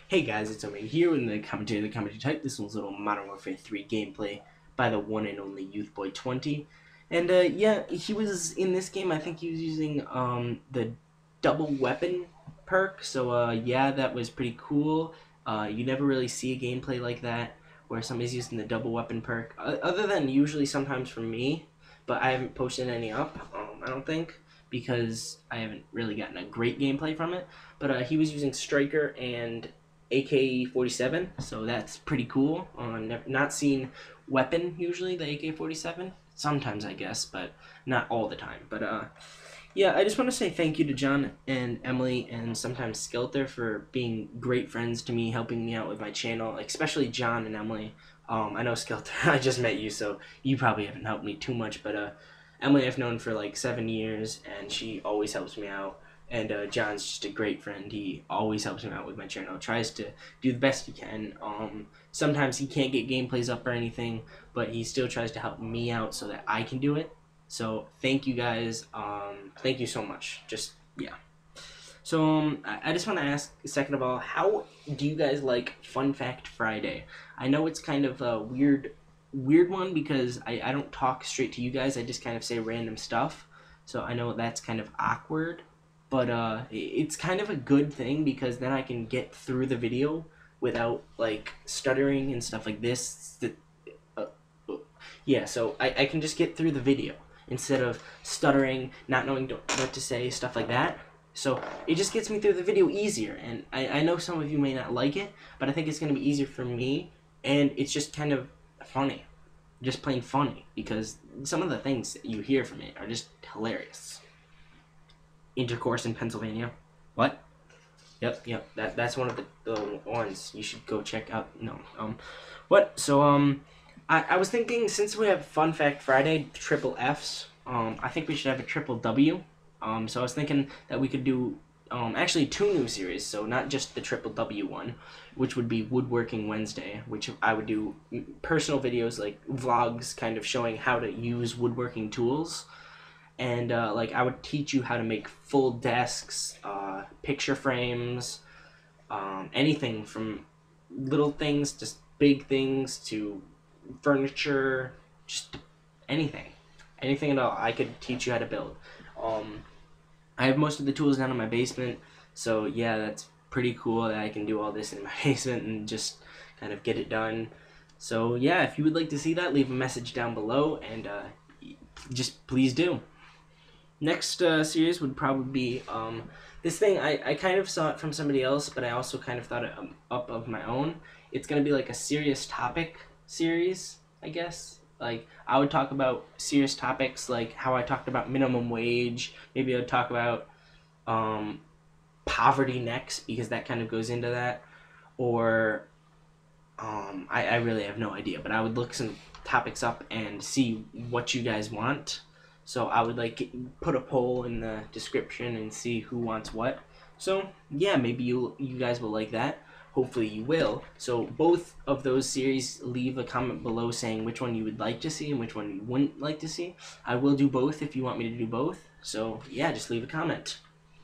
Hey guys, it's Omega here in the commentary type. This one's a little Modern Warfare 3 gameplay by the one and only Youthboy20. And yeah, he was in this game. I think he was using the double weapon perk. So yeah, that was pretty cool. You never really see a gameplay like that where somebody's using the double weapon perk, other than usually sometimes for me. But I haven't posted any up. I don't think, because I haven't really gotten a great gameplay from it. But he was using Striker and AK-47, so that's pretty cool. Not seen weapon usually, the AK-47. Sometimes I guess, but not all the time. But yeah, I just want to say thank you to John and Emily and sometimes Skelter for being great friends to me, helping me out with my channel, especially John and Emily. I know Skelter, I just met you, so you probably haven't helped me too much, but Emily I've known for like 7 years, and she always helps me out. And John's just a great friend. He always helps me out with my channel. Tries to do the best he can. Sometimes he can't get gameplays up or anything, but he still tries to help me out so that I can do it. So thank you guys. Thank you so much. Just yeah. So I just want to ask, second of all, how do you guys like Fun Fact Friday? I know it's kind of a weird one because I don't talk straight to you guys. I just kind of say random stuff. So I know that's kind of awkward, but it's kind of a good thing because then I can get through the video without like stuttering and stuff like this. Uh, yeah, so I can just get through the video instead of stuttering, not knowing what to say, stuff like that. So it just gets me through the video easier, and I know some of you may not like it, but I think it's going to be easier for me, and it's just kind of funny, just plain funny, because some of the things that you hear from it are just hilarious. Intercourse in Pennsylvania. What? Yep. That's one of the ones you should go check out. No. What? So I was thinking, since we have Fun Fact Friday, triple Fs. I think we should have a triple W. So I was thinking that we could do actually two new series. So not just the triple W one, which would be Woodworking Wednesday, which I would do personal videos like vlogs, kind of showing how to use woodworking tools, and like I would teach you how to make full desks, picture frames, anything from little things to big things to furniture, just anything at all. I could teach you how to build. I have most of the tools down in my basement, so yeah, that's pretty cool that I can do all this in my basement and just kind of get it done. So yeah, if you would like to see that, leave a message down below, and just please do. Next series would probably be this thing. I kind of saw it from somebody else, but I also kind of thought it up of my own. It's going to be like a serious topic series, I guess. Like, I would talk about serious topics like how I talked about minimum wage. Maybe I would talk about poverty next, because that kind of goes into that. Or I really have no idea, but I would look some topics up and see what you guys want. So I would like put a poll in the description and see who wants what. So yeah, maybe you guys will like that. Hopefully you will. So both of those series, leave a comment below saying which one you would like to see and which one you wouldn't like to see. I will do both if you want me to do both. So yeah, just leave a comment.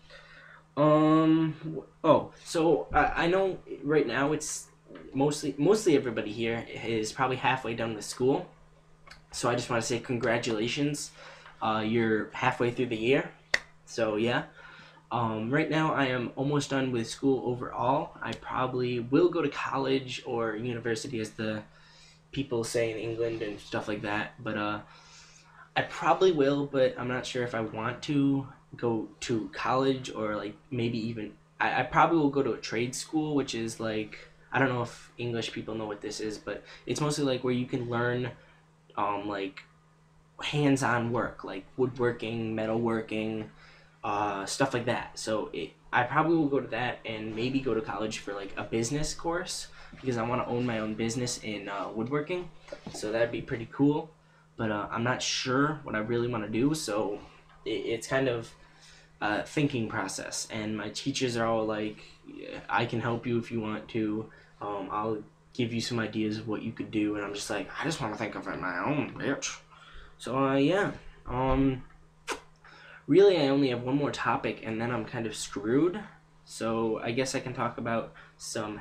So I know right now it's mostly everybody here is probably halfway done with school. So I just want to say congratulations. You're halfway through the year. So yeah. Right now I am almost done with school overall. I probably will go to college or university, as the people say in England and stuff like that. But I probably will, but I'm not sure if I want to go to college, or like maybe even I probably will go to a trade school, which is like, I don't know if English people know what this is, but it's mostly like where you can learn like hands-on work, like woodworking, metalworking, stuff like that. So I probably will go to that, and maybe go to college for like a business course, because I want to own my own business in woodworking. So that'd be pretty cool. But I'm not sure what I really want to do, so it's kind of a thinking process. And my teachers are all like, yeah, I can help you if you want to. I'll give you some ideas of what you could do, and I'm just like, I just want to think of it my own, bitch. So yeah, really I only have one more topic, and then I'm kind of screwed. So I guess I can talk about some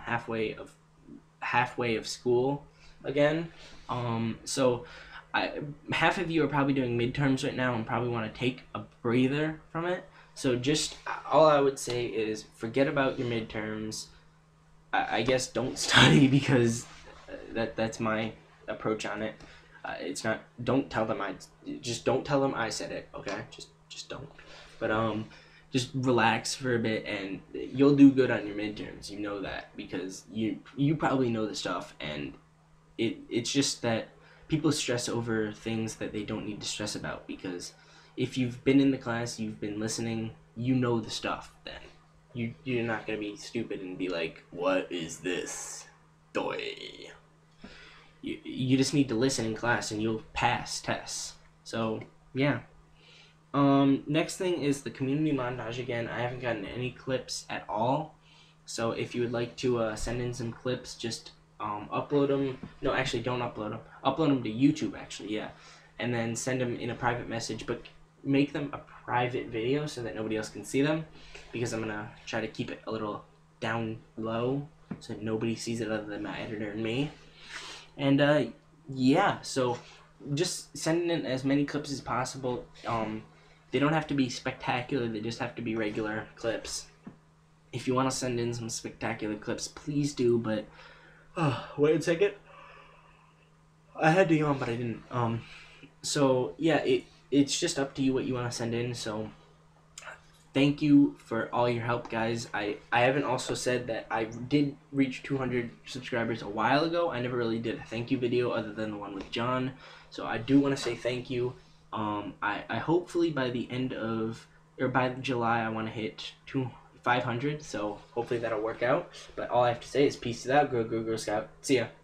halfway of school again. So half of you are probably doing midterms right now and probably want to take a breather from it. So just all I would say is forget about your midterms. I guess don't study because that's my approach on it. It's not. Don't tell them don't tell them I said it. Okay, just don't. But just relax for a bit and you'll do good on your midterms. You know that because you probably know the stuff, and it's just that people stress over things that they don't need to stress about, because if you've been in the class, you've been listening, you know the stuff. Then you're not gonna be stupid and be like, what is this doy. You just need to listen in class and you'll pass tests. So yeah. Next thing is the community montage again. I haven't gotten any clips at all. So if you would like to send in some clips, just upload them. No, actually, don't upload them. Upload them to YouTube, actually, yeah. And then send them in a private message, but make them a private video so that nobody else can see them, because I'm going to try to keep it a little down low so that nobody sees it other than my editor and me. And yeah, so just send in as many clips as possible. They don't have to be spectacular, they just have to be regular clips. If you want to send in some spectacular clips, please do, but wait a second. I had to yawn, but I didn't. So yeah, it's just up to you what you want to send in. So thank you for all your help, guys. I haven't also said that I did reach 200 subscribers a while ago. I never really did a thank you video other than the one with John. So I do want to say thank you. I hopefully by the end of, or by July, I want to hit 500. So hopefully that'll work out. But all I have to say is peace out, Girl Scout. See ya.